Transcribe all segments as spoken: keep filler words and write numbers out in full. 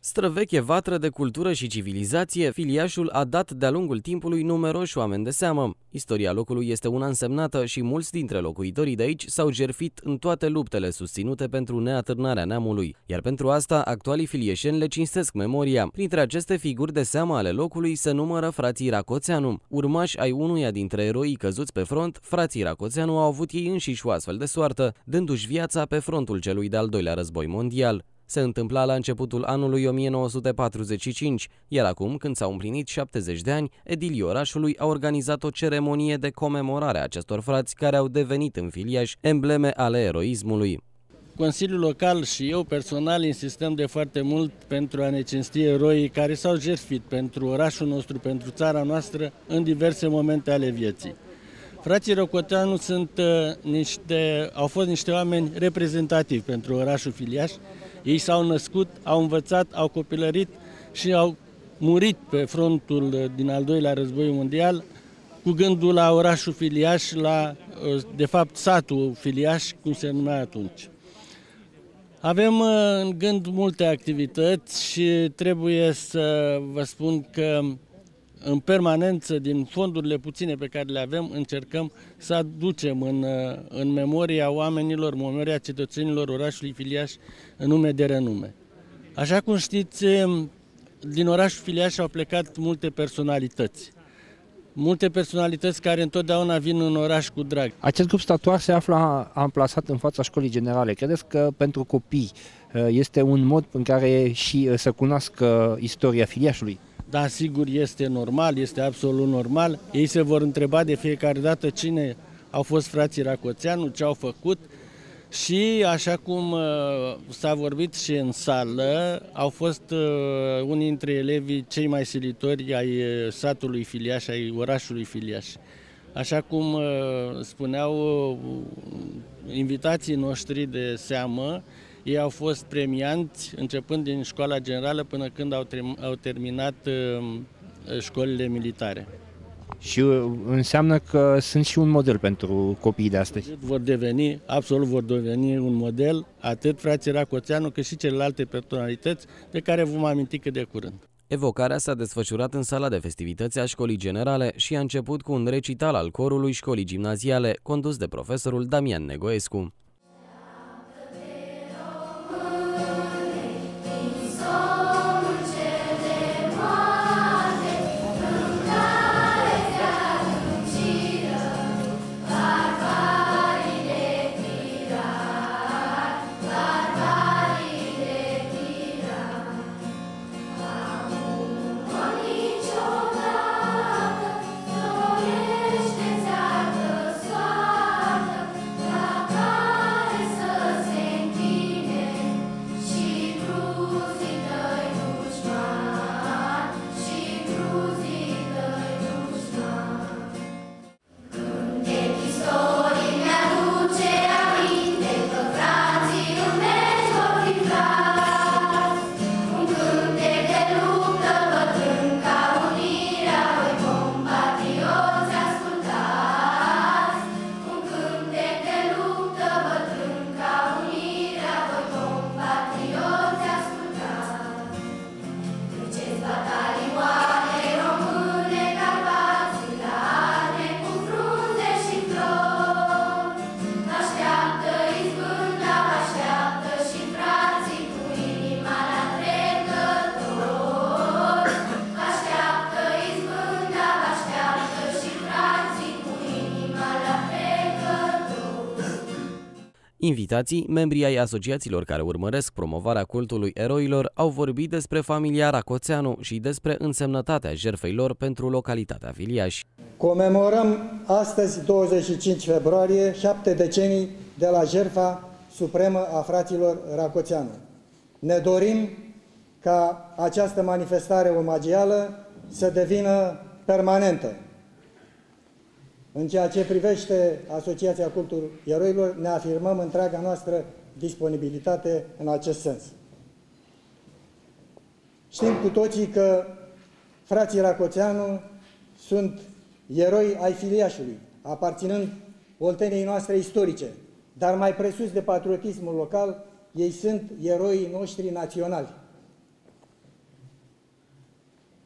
Străveche vatră de cultură și civilizație, Filiașul a dat de-a lungul timpului numeroși oameni de seamă. Istoria locului este una însemnată și mulți dintre locuitorii de aici s-au jertfit în toate luptele susținute pentru neatârnarea neamului, iar pentru asta actualii filieșeni le cinstesc memoria. Printre aceste figuri de seamă ale locului se numără frații Racoțeanu. Urmași ai unuia dintre eroii căzuți pe front, frații Racoțeanu au avut ei înșiși o astfel de soartă, dându-și viața pe frontul celui de-al doilea război mondial. Se întâmpla la începutul anului o mie nouă sute patruzeci și cinci, iar acum, când s-au împlinit șaptezeci de ani, edilii orașului au organizat o ceremonie de comemorare a acestor frați care au devenit în Filiaș embleme ale eroismului. Consiliul Local și eu personal insistăm de foarte mult pentru a ne cinsti eroii care s-au jertfit pentru orașul nostru, pentru țara noastră, în diverse momente ale vieții. Frații Racoțeanu sunt uh, niște, au fost niște oameni reprezentativi pentru orașul Filiaș. Ei s-au născut, au învățat, au copilărit și au murit pe frontul din al doilea război mondial cu gândul la orașul Filiaș, la, de fapt, satul Filiaș, cum se numea atunci. Avem în gând multe activități și trebuie să vă spun că în permanență, din fondurile puține pe care le avem, încercăm să aducem în, în memoria oamenilor, memoria cetățenilor orașului Filiaș în nume de renume. Așa cum știți, din orașul Filiaș au plecat multe personalități. Multe personalități care întotdeauna vin în oraș cu drag. Acest grup statuar se află amplasat în fața școlii generale. Credeți că pentru copii este un mod în care și să cunoască istoria Filiașului? Da, sigur, este normal, este absolut normal. Ei se vor întreba de fiecare dată cine au fost frații Racoțeanu, ce au făcut și, așa cum uh, s-a vorbit și în sală, au fost uh, unii dintre elevii cei mai silitori ai satului Filiaș, ai orașului Filiaș. Așa cum uh, spuneau uh, invitații noștri de seamă, ei au fost premianți începând din școala generală până când au, au terminat uh, școlile militare. Și înseamnă că sunt și un model pentru copiii de astăzi. Vor deveni, absolut vor deveni un model, atât frații Racoțeanu cât și celelalte personalități de care vom aminti cât de curând. Evocarea s-a desfășurat în sala de festivități a școlii generale și a început cu un recital al corului școlii gimnaziale, condus de profesorul Damian Negoescu. Invitații, membrii ai asociațiilor care urmăresc promovarea cultului eroilor, au vorbit despre familia Racoțeanu și despre însemnătatea jertfei lor pentru localitatea Filiaș. Comemorăm astăzi, douăzeci și cinci februarie, șapte decenii de la jertfa supremă a fraților Racoțeanu. Ne dorim ca această manifestare omagială să devină permanentă. În ceea ce privește Asociația Cultul Eroilor, ne afirmăm întreaga noastră disponibilitate în acest sens. Știm cu toții că frații Racoțeanu sunt eroi ai Filiașului, aparținând olteniei noastre istorice, dar mai presus de patriotismul local, ei sunt eroii noștri naționali.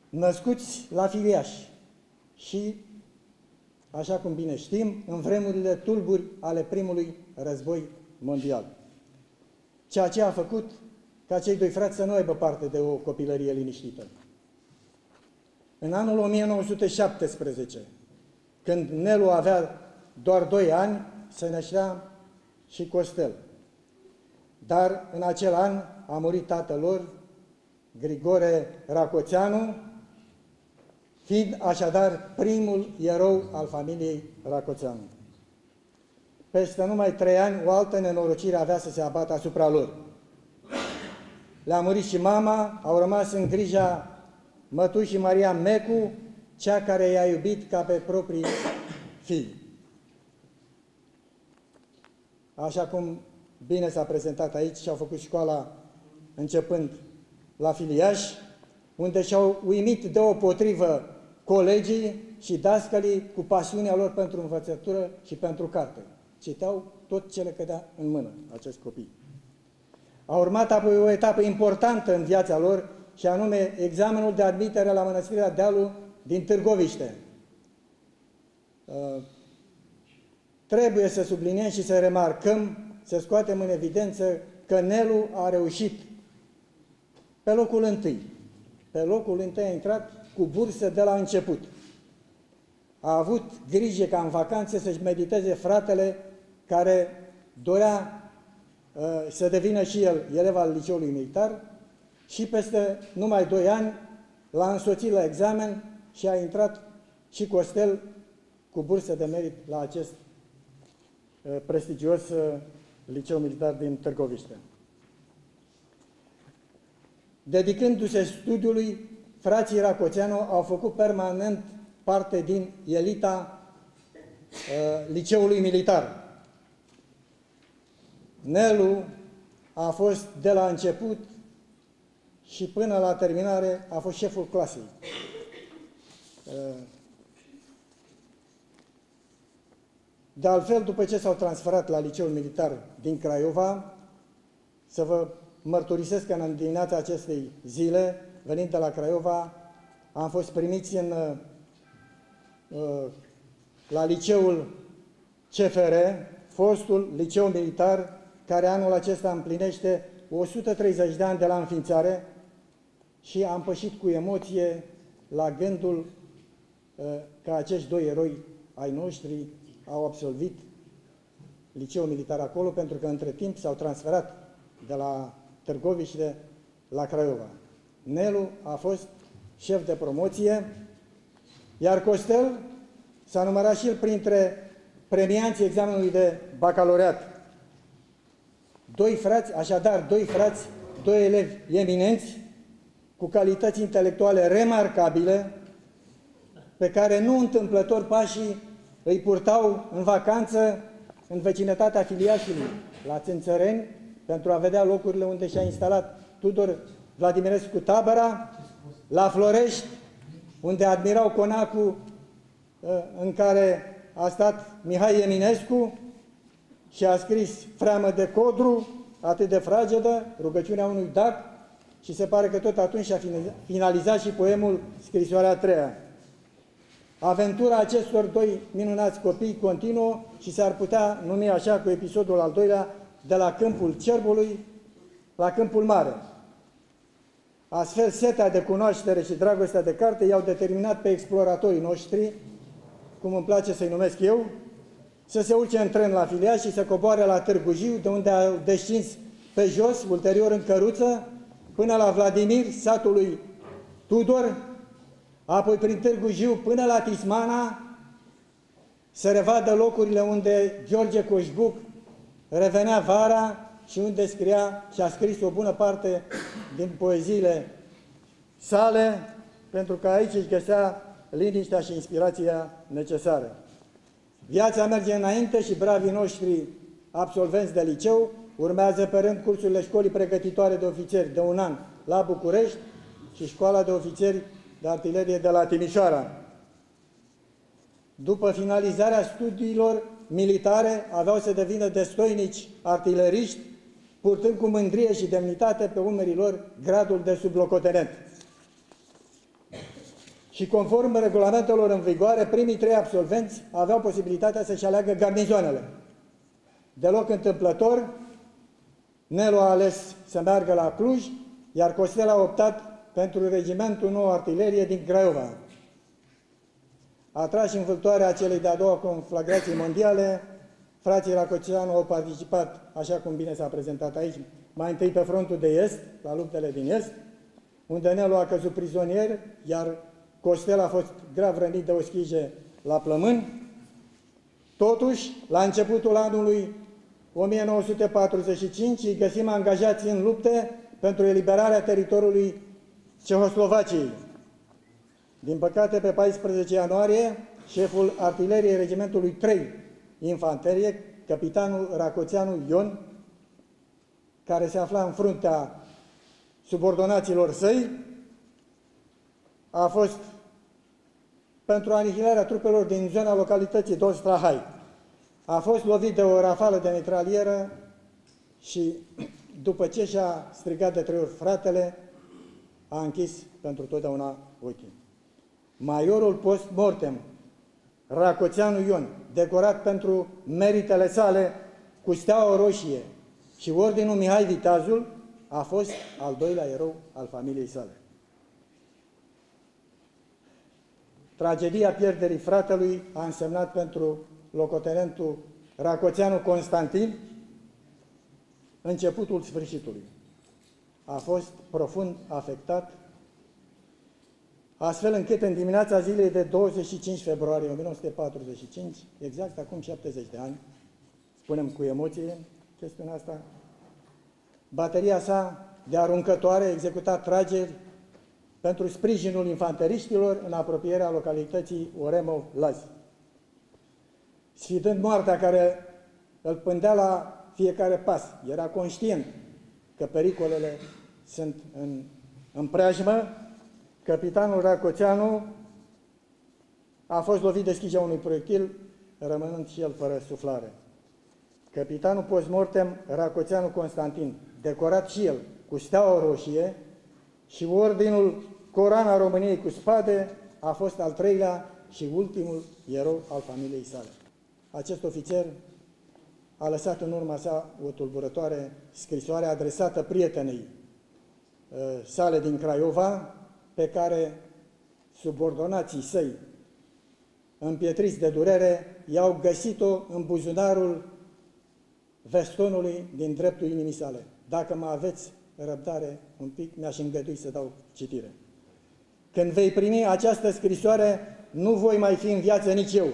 născuți la Filiaș și, așa cum bine știm, în vremurile tulburi ale primului război mondial. Ceea ce a făcut ca cei doi frați să nu aibă parte de o copilărie liniștită. În anul o mie nouă sute șaptesprezece, când Nelu avea doar doi ani, se năștea și Costel. Dar în acel an a murit tatăl lor, Grigore Racoțeanu, fiind așadar primul erou al familiei Racoțeanu. Peste numai trei ani, o altă nenorocire avea să se abată asupra lor. Le-a murit și mama, au rămas în grija mătușii Maria Mecu, cea care i-a iubit ca pe proprii fii. Așa cum bine s-a prezentat aici, și-au făcut școala începând la Filiaș, unde și-au uimit deopotrivă colegii și dascălii cu pasiunea lor pentru învățătură și pentru carte. Citeau tot ce le cădea în mână, acești copii. A urmat apoi o etapă importantă în viața lor, și anume examenul de admitere la Mănăstirea Dealu din Târgoviște. Uh, trebuie să subliniem și să remarcăm, să scoatem în evidență că Nelu a reușit pe locul întâi. Pe locul întâi a intrat cu bursă de la început. A avut grijă ca în vacanțe să-și mediteze fratele care dorea uh, să devină și el elev al liceului militar, și peste numai doi ani l-a însoțit la examen și a intrat și Costel cu bursă de merit la acest uh, prestigios uh, liceu militar din Târgoviște. Dedicându-se studiului, frații Racoțeanu au făcut permanent parte din elita uh, liceului militar. Nelu a fost de la început și până la terminare a fost șeful clasei. De altfel, după ce s-au transferat la liceul militar din Craiova, să vă mărturisesc că în dimineața acestei zile, venind de la Craiova, am fost primiți în, la liceul C F R, fostul liceu militar, care anul acesta împlinește o sută treizeci de ani de la înființare, și am pășit cu emoție la gândul că acești doi eroi ai noștri au absolvit liceul militar acolo, pentru că între timp s-au transferat de la Târgoviște la Craiova. Nelu a fost șef de promoție, iar Costel s-a numărat și el printre premianții examenului de bacalaureat. Doi frați, așadar, doi frați, doi elevi eminenți, cu calități intelectuale remarcabile, pe care nu întâmplător pașii îi purtau în vacanță în vecinătatea Filiașului, la Țânțăreni, pentru a vedea locurile unde și-a instalat Tudor Vladimirescu tabăra, la Florești, unde admirau conacul în care a stat Mihai Eminescu și a scris Freamă de Codru, atât de fragedă, rugăciunea unui dac, și se pare că tot atunci a finalizat și poemul Scrisoarea a treia. Aventura acestor doi minunați copii continuă și s-ar putea numi așa, cu episodul al doilea, de la Câmpul Cerbului la Câmpul Mare. Astfel, setea de cunoaștere și dragostea de carte i-au determinat pe exploratorii noștri, cum îmi place să-i numesc eu, să se urce în tren la Filiaș și să coboare la Târgu Jiu, de unde au descins pe jos, ulterior în căruță, până la Vladimir, satul lui Tudor, apoi prin Târgu Jiu până la Tismana, să revadă locurile unde George Coșbuc revenea vara și unde scria și a scris o bună parte din poeziile sale, pentru că aici își găsea liniștea și inspirația necesară. Viața merge înainte și bravii noștri absolvenți de liceu urmează pe rând cursurile școlii pregătitoare de ofițeri de un an la București și școala de ofițeri de artilerie de la Timișoara. După finalizarea studiilor militare, aveau să devină destoinici artileriști, purtând cu mândrie și demnitate pe umerii lor gradul de sublocotenent. și conform regulamentelor în vigoare, primii trei absolvenți aveau posibilitatea să-și aleagă garnizoanele. Deloc întâmplător, Nelu a ales să meargă la Cluj, iar Costel a optat pentru Regimentul Nou Artilerie din Craiova. Atrași în vâltoarea celei de-a doua conflagrații mondiale, frații Racoțeanu au participat, așa cum bine s-a prezentat aici, mai întâi pe frontul de est, la luptele din est, unde Nelu a căzut prizonier, iar Costel a fost grav rănit de o schije la plămân. Totuși, la începutul anului o mie nouă sute patruzeci și cinci, îi găsim angajați în lupte pentru eliberarea teritoriului Cehoslovaciei. Din păcate, pe paisprezece ianuarie, șeful artileriei regimentului trei Infanterie, capitanul Racoțeanu Ion, care se afla în fruntea subordonaților săi, a fost pentru anihilarea trupelor din zona localității Dostrahai. A fost lovit de o rafală de mitralieră și, după ce și-a strigat de trei ori fratele, a închis pentru totdeauna ochii. Majorul post-mortem, Racoțeanu Ion, decorat pentru meritele sale cu Steaua Roșie și Ordinul Mihai Viteazul, a fost al doilea erou al familiei sale. Tragedia pierderii fratelui a însemnat pentru locotenentul Racoțeanu Constantin începutul sfârșitului. A fost profund afectat, astfel încât în dimineața zilei de douăzeci și cinci februarie o mie nouă sute patruzeci și cinci, exact acum șaptezeci de ani, spunem cu emoție chestiunea asta, bateria sa de aruncătoare executa trageri pentru sprijinul infanteriștilor în apropierea localității Oremov-Lazi. Sfidând moartea care îl pândea la fiecare pas, era conștient că pericolele sunt în, în preajmă, capitanul Racoțeanu a fost lovit de schija unui proiectil, rămânând și el fără suflare. Capitanul post-mortem Racoțeanu Constantin, decorat și el cu Steaua Roșie și Ordinul Corana României cu spade, a fost al treilea și ultimul erou al familiei sale. Acest ofițer a lăsat în urma sa o tulburătoare scrisoare adresată prietenei sale din Craiova, pe care subordonații săi, împietriți de durere, i-au găsit-o în buzunarul vestonului din dreptul inimii sale. Dacă mă aveți răbdare un pic, mi-aș îngădui să dau citire. Când vei primi această scrisoare, nu voi mai fi în viață nici eu.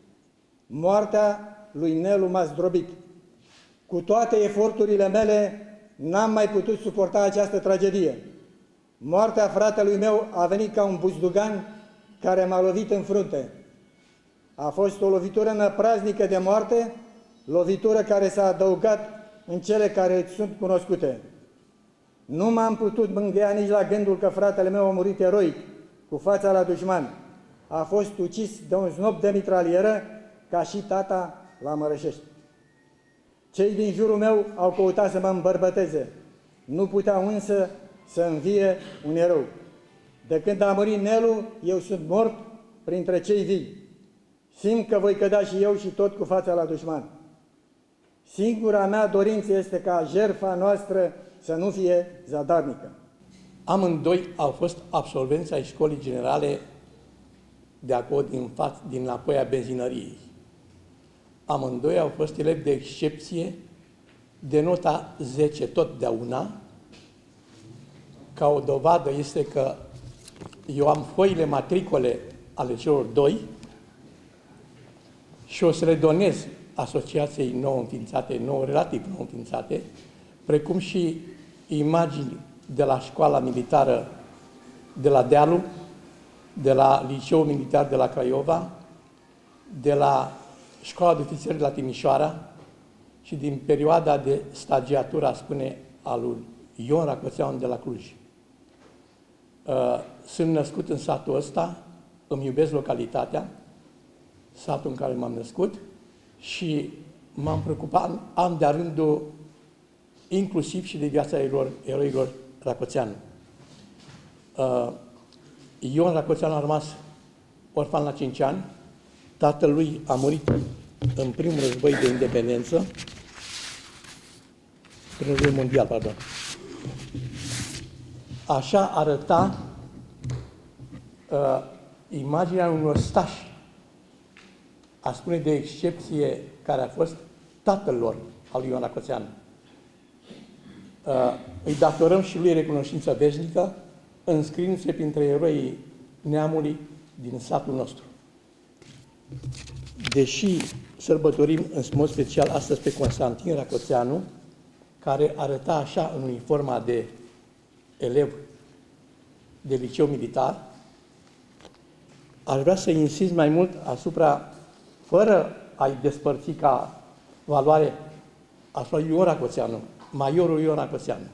Moartea lui Nelu m-a zdrobit. Cu toate eforturile mele, n-am mai putut suporta această tragedie. Moartea fratelui meu a venit ca un buzdugan care m-a lovit în frunte. A fost o lovitură năpraznică de moarte, lovitură care s-a adăugat în cele care îți sunt cunoscute. Nu m-am putut mângâia nici la gândul că fratele meu a murit eroic, cu fața la dușman. A fost ucis de un snop de mitralieră, ca și tata la Mărășești. Cei din jurul meu au căutat să mă îmbărbăteze. Nu puteau însă să învie un erou. De când a murit Nelu, eu sunt mort printre cei vii. Simt că voi cădea și eu și tot cu fața la dușman. Singura mea dorință este ca jertfa noastră să nu fie zadarnică. Amândoi au fost absolvenți ai școlii generale de acolo din, față, din Napoia benzinăriei. Amândoi au fost elevi de excepție, de nota zece totdeauna. Ca o dovadă este că eu am foile matricole ale celor doi și o să le donez asociației nou înființate, nou relativ nou înființate, precum și imagini de la școala militară de la Dealu, de la Liceul Militar de la Craiova, de la Școala de Ofițeri de la Timișoara și din perioada de stagiatură, spune, al lui Ion Racoțeanu de la Cluj. Sunt născut în satul ăsta, îmi iubesc localitatea, satul în care m-am născut și m-am preocupat an de-a rândul inclusiv și de viața eroilor, eroilor Racoțeanu. Ion Racoțeanu a rămas orfan la cinci ani, tatăl lui a murit în primul război de independență, prin război mondial, pardon. Așa arăta uh, imaginea unui ostaș, a spune de excepție, care a fost tatăl lor, al lui Ion Racoțeanu. Uh, îi datorăm și lui recunoștință veșnică, înscriindu-se printre eroii neamului din satul nostru. Deși sărbătorim în mod special astăzi pe Constantin Racoțeanu, care arăta așa în uniforma de elev de liceu militar, aș vrea să insist mai mult asupra, fără a-i despărți ca valoare, asupra Ion Racoțeanu, majorul Ion Racoțeanu.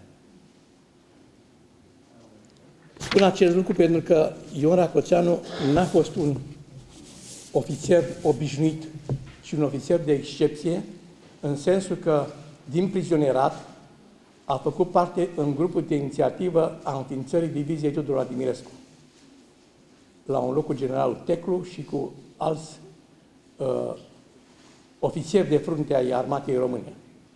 Spun acest lucru pentru că Ion Racoțeanu n-a fost un ofițer obișnuit, ci un ofițer de excepție, în sensul că, din prizonierat, a făcut parte în grupul de inițiativă a înființării diviziei Tudor Vladimirescu, la un loc cu generalul Teclu și cu alți uh, ofițeri de frunte ai armatei române.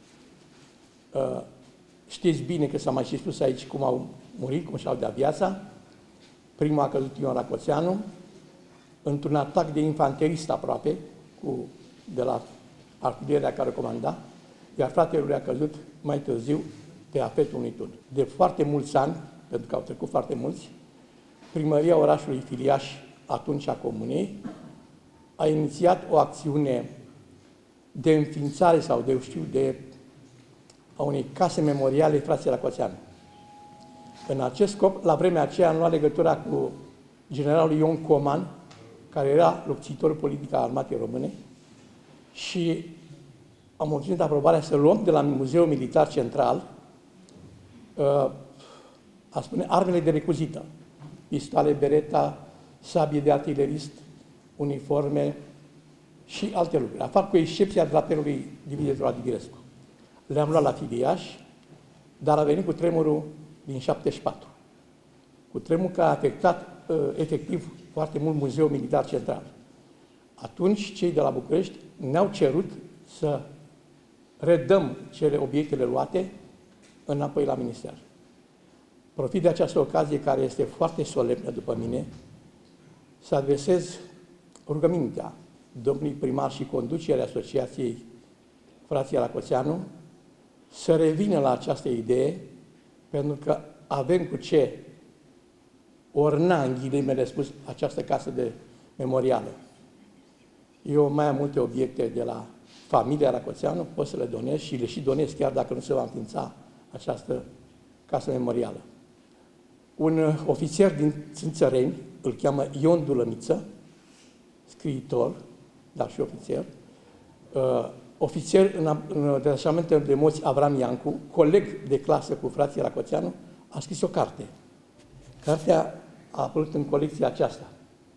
Uh, știți bine că s-a mai și spus aici cum au murit, cum și-au dat viața. Primul a căzut Ion Racoțeanu, într-un atac de infanterist aproape, cu, de la artileria care comanda, iar fratele lui a căzut mai târziu pe afetul unui tun. De foarte mulți ani, pentru că au trecut foarte mulți, primăria orașului Filiaș, atunci a Comunei, a inițiat o acțiune de înființare sau de, eu știu, de a unei case memoriale frații Racoțeanu. În acest scop, la vremea aceea, am luat legătura cu generalul Ion Coman, care era lupțitorul politic al armatei române, și am obținut aprobarea să luăm de la Muzeul Militar Central uh, a spune, armele de recuzită, pistoale Beretta, sabie de artilerist, uniforme și alte lucruri, afară cu excepția drapelului diviziei Vladimirescu. Le-am luat la Filiaș, dar a venit cu tremurul din șaptezeci și patru. Cu tremurul care a afectat uh, efectiv foarte mult Muzeul Militar Central. Atunci, cei de la București ne-au cerut să redăm cele obiectele luate înapoi la minister. Profit de această ocazie, care este foarte solemnă după mine, să adresez rugămintea domnului primar și conducerea Asociației Frații Racoțeanu să revină la această idee, pentru că avem cu ce orna, în ghilimele spus, această casă de memorială. Eu mai am multe obiecte de la familia Racoțeanu, pot să le donez și le și donez chiar dacă nu se va înființa această casă memorială. Un ofițer din Țânțăreni, îl cheamă Ion Dulămiță, scriitor, dar și ofițer, uh, ofițer în, în detașamentul de moți Avram Iancu, coleg de clasă cu frații Racoțeanu, a scris o carte. Cartea a apărut în colecția aceasta.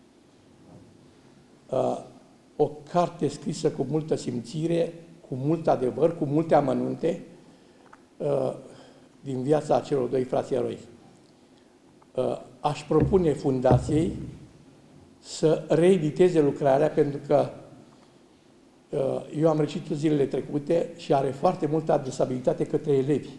Uh, o carte scrisă cu multă simțire, cu mult adevăr, cu multe amănunte uh, din viața celor doi frați eroi. Uh, aș propune fundației să reediteze lucrarea, pentru că uh, eu am recitit zilele trecute și are foarte multă adresabilitate către elevi.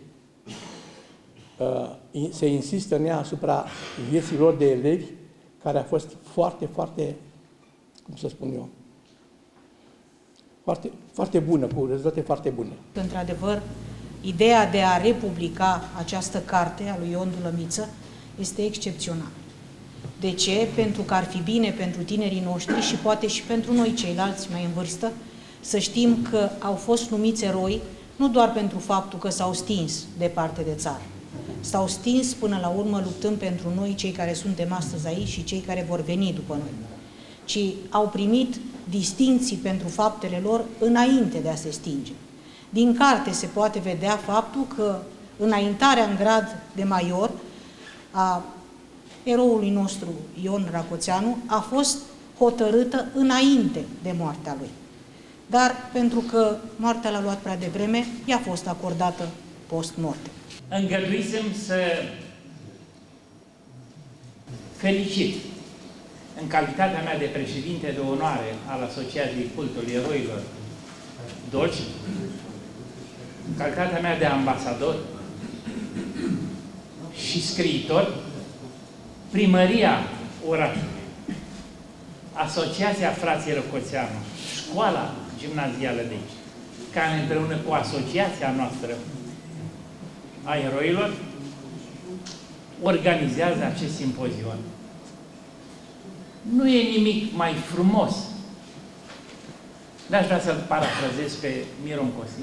Uh, se insistă în ea asupra vieții lor de elevi, care a fost foarte, foarte, cum să spun eu, foarte, foarte bună, cu rezultate foarte bune. Într-adevăr, ideea de a republica această carte a lui Ion Dulămiță este excepțională. De ce? Pentru că ar fi bine pentru tinerii noștri și poate și pentru noi ceilalți mai în vârstă să știm că au fost numiți eroi nu doar pentru faptul că s-au stins departe de țară. S-au stins până la urmă luptând pentru noi, cei care suntem astăzi aici și cei care vor veni după noi, ci au primit distinții pentru faptele lor înainte de a se stinge. Din carte se poate vedea faptul că înaintarea în grad de major a eroului nostru Ion Racoțeanu a fost hotărâtă înainte de moartea lui. Dar pentru că moartea l-a luat prea devreme, i-a fost acordată post-mortem. Îngăduisem să felicit în calitatea mea de președinte de onoare al Asociației Cultului Eroilor Dolci, în calitatea mea de ambasador și scriitor, Primăria Orașului, Asociația Frații Răcoțeanu, Școala Gimnazială de aici, care împreună cu asociația noastră a eroilor organizează acest simpozion. Nu e nimic mai frumos. N-aș vrea să-l parafrazez pe Miron Cosin.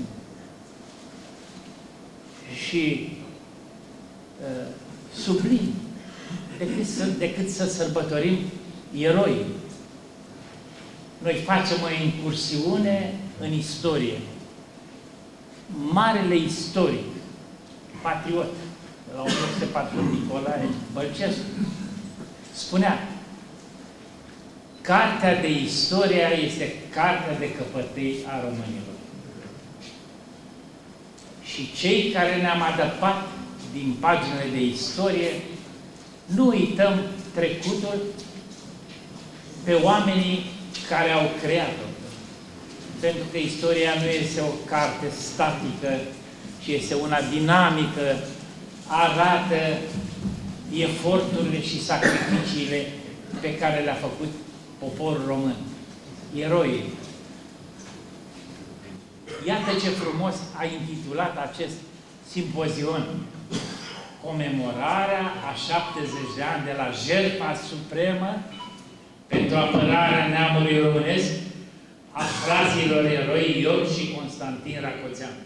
Și uh, sublim decât să, decât să sărbătorim eroii. Noi facem o incursiune în istorie. Marele istoric, patriot, la o mie nouă sute patru, Nicolae Bălcescu, spunea: cartea de istoria este cartea de căpătâi a românilor. Și cei care ne-am adăpat din paginile de istorie, nu uităm trecutul pe oamenii care au creat-o. Pentru că istoria nu este o carte statică, ci este una dinamică, arată eforturile și sacrificiile pe care le-a făcut poporul român, eroii. Iată ce frumos a intitulat acest simpozion: comemorarea a șaptezeci de ani de la jertfa supremă pentru apărarea neamului românesc a fraților eroi Ion și Constantin Racoțeanu.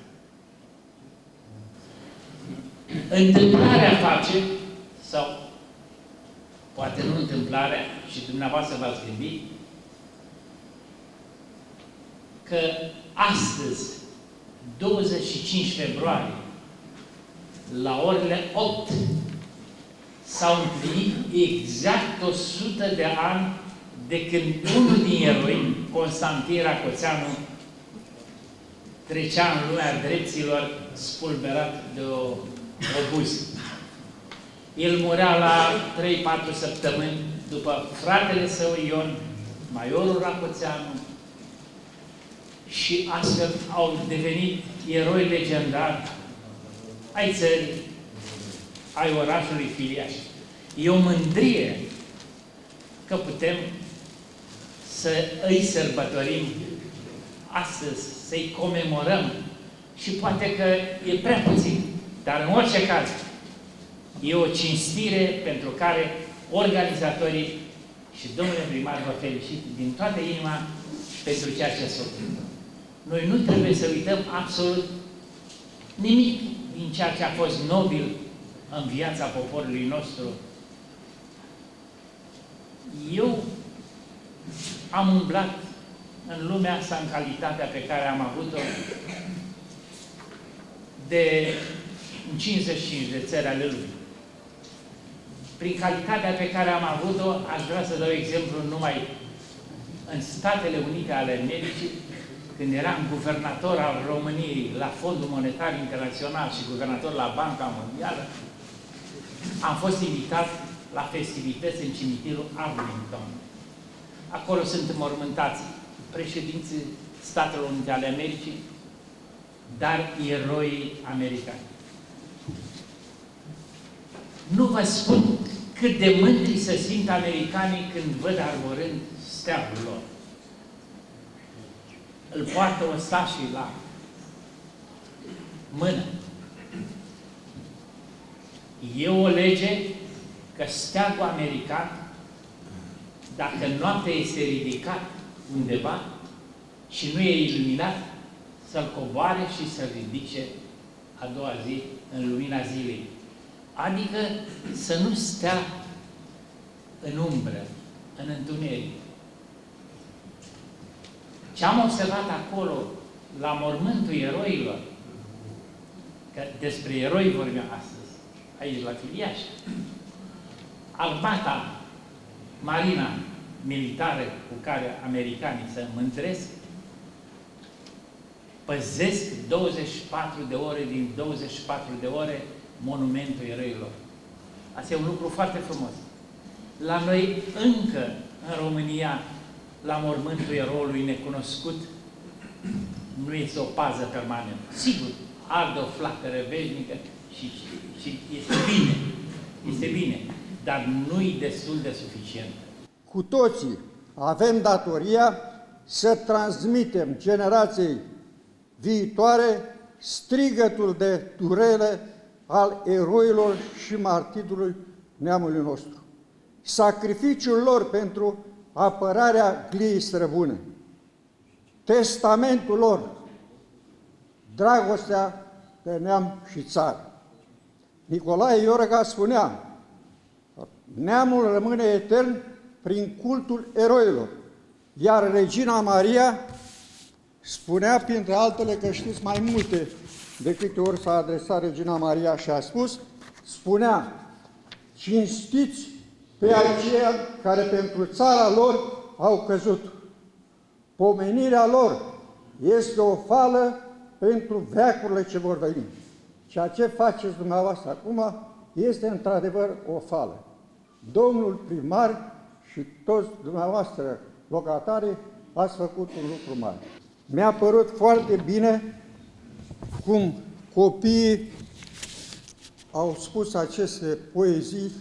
Întâmplarea face, sau poate nu întâmplarea, și dumneavoastră v-ați gândit, că astăzi, douăzeci și cinci februarie, la orele opt, s-au împlinit exact o sută de ani de când unul din eroi, Constantin Racoțeanu, trecea în lumea drepților spulberat de o obuz. El murea la trei patru săptămâni după fratele său Ion, majorul Racoțeanu, și astfel au devenit eroi legendari ai țării, ai orașului Filiaș. E o mândrie că putem să îi sărbătorim astăzi, să-i comemorăm, și poate că e prea puțin, dar în orice caz e o cinstire pentru care organizatorii și domnule primar vă felicit din toată inima pentru ceea ce s-a făcut. Noi nu trebuie să uităm absolut nimic din ceea ce a fost nobil în viața poporului nostru. Eu am umblat în lumea asta în calitatea pe care am avut-o de în cincizeci și cinci de țări ale lumii. Prin calitatea pe care am avut-o, aș vrea să dau exemplu numai în Statele Unite ale Americii, când eram guvernator al României la Fondul Monetar Internațional și guvernator la Banca Mondială, am fost invitat la festivități în cimitirul Arlington. Acolo sunt înmormântați președinții Statelor Unite ale Americii, dar eroii americani. Nu vă spun cât de mândri se simt americanii când văd arborând steagul lor. Îl poartă ostașii la mână. E o lege că steagul american, dacă noaptea este ridicat undeva și nu e iluminat, să-l coboare și să-l ridice a doua zi în lumina zilei. Adică să nu stea în umbră, în întuneric. Ce am observat acolo, la mormântul eroilor, că despre eroi vorbim astăzi, aici la Filiaș, armata, marina militară cu care americanii se mândresc, păzesc douăzeci și patru de ore din douăzeci și patru de ore monumentul eroilor. Asta e un lucru foarte frumos. La noi încă în România, la mormântul eroului necunoscut, nu este o pază permanentă. Sigur, arde o flacără veșnică și, și este bine, este bine, dar nu-i destul de suficient. Cu toții avem datoria să transmitem generației viitoare strigătul de durere al eroilor și martirului neamului nostru. Sacrificiul lor pentru apărarea gliei străbune, testamentul lor, dragostea de neam și țară. Nicolae Iorga spunea: neamul rămâne etern prin cultul eroilor, iar Regina Maria spunea, printre altele, că știți mai multe de câte ori s-a adresat Regina Maria și a spus, spunea: cinstiți pe aceia care pentru țara lor au căzut. Pomenirea lor este o fală pentru veacurile ce vor veni. Ceea ce faceți dumneavoastră acum este într-adevăr o fală. Domnul primar și toți dumneavoastră locatarii ați făcut un lucru mare. Mi-a părut foarte bine cum copiii au spus aceste poezii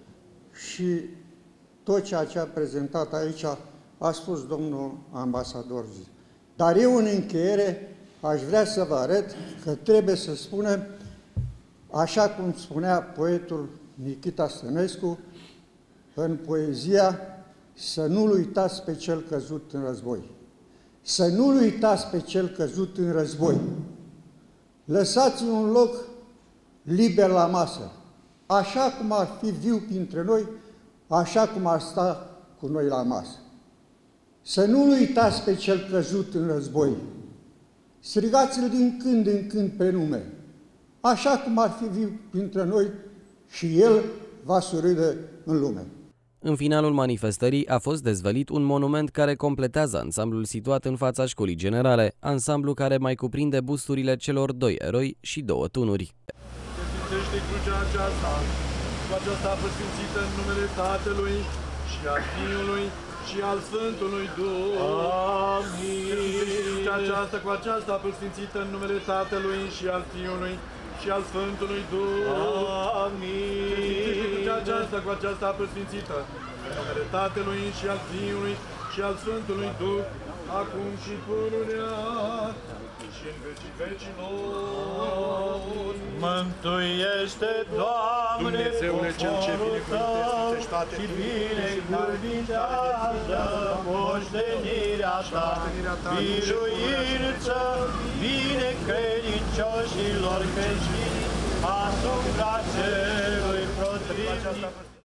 și tot ceea ce a prezentat aici a spus domnul ambasador. Dar eu, în încheiere, aș vrea să vă arăt că trebuie să spunem, așa cum spunea poetul Nichita Stănescu în poezia, să nu-l uitați pe cel căzut în război. Să nu-l uitați pe cel căzut în război. Lăsați un loc liber la masă, așa cum ar fi viu printre noi, așa cum ar sta cu noi la masă. Să nu-l uitați pe cel căzut în război. Strigați-l din când în când pe nume, așa cum ar fi viu printre noi și el va surâde în lume. În finalul manifestării a fost dezvălit un monument care completează ansamblul situat în fața școlii generale, ansamblu care mai cuprinde busturile celor doi eroi și două tunuri. Sfințește crucea aceasta, cu aceasta presfințită în numele Tatălui și al Fiului și al Sfântului Duh. Amin. Crucea aceasta, cu aceasta presfințită în numele Tatălui și al Fiului și al Sfântului Duh. Amin. Crucea aceasta, cu aceasta presfințită în numele Tatălui și al Fiului și al Sfântului Duh, acum și pururea și în vecii vecilor. Mântuiește, Doamne, Dumnezeule cel ce binecuvintește toate și binecuvintează moștenirea Ta, biruință binecredincioșilor creștini asupra celui protivnic.